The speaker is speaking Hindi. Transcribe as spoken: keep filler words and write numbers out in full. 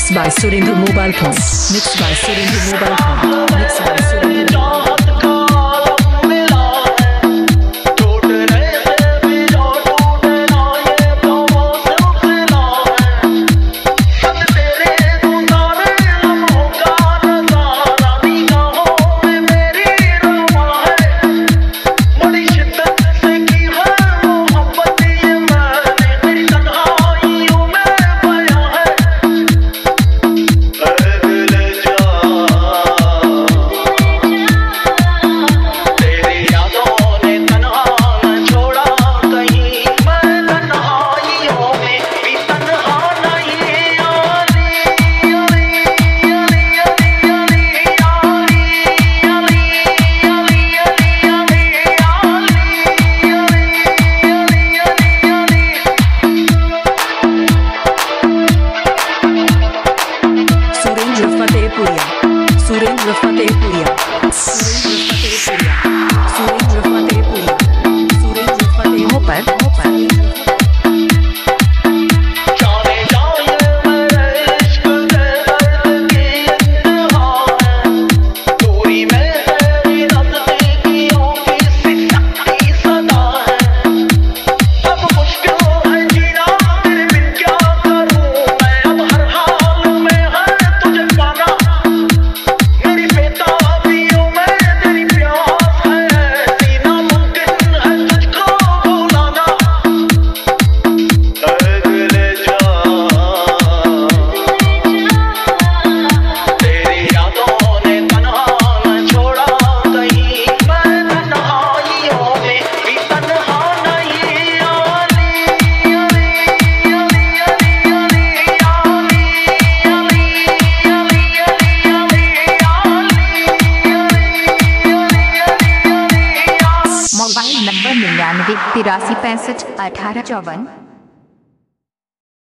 Mixed by Surendra Mobile Phone. Mixed by Surendra Mobile Phone. Mixed by Surendra Mobile Phone. Surendra Fatehpuria, Surendra Fatehpuria, Surendra Fatehpuria, Surendra Fatehpuria, Mopar, Mopar. Mobile number निन्यानवे तिरासी पैंसठ अठारह चौवन।